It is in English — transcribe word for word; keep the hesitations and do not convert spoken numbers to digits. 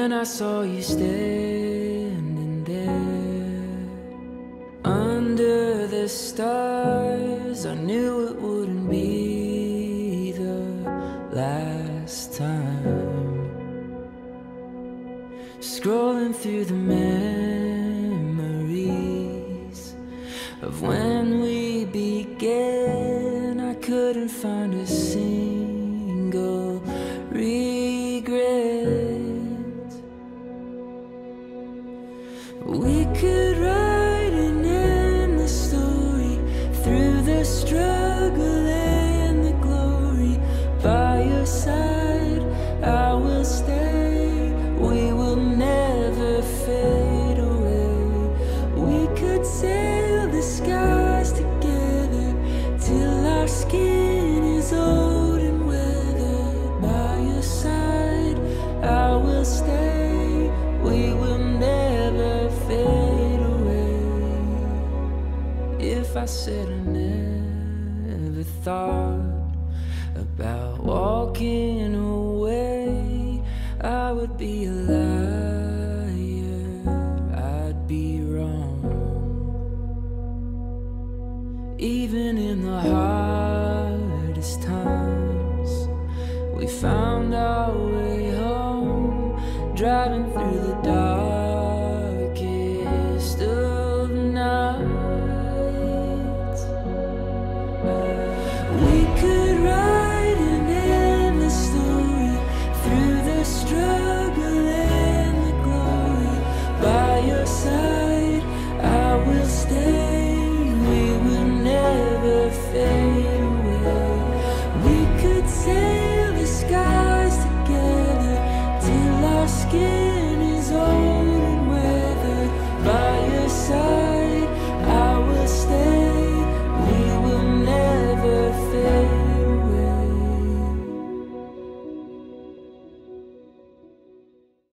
When I saw you standing there under the stars, I knew it wouldn't be the last time. Scrolling through the memories of when we began, I couldn't find a single regret. We could write an endless story through the struggle and the glory. By your side, I will stay. We will never fade away. We could sail the skies together till our skin is old and weathered. By your side, I will stay. We will never fade away. If I said I never thought about walking away, I would be a liar, I'd be wrong. Even in the hardest times, we found our way home, driving through the dark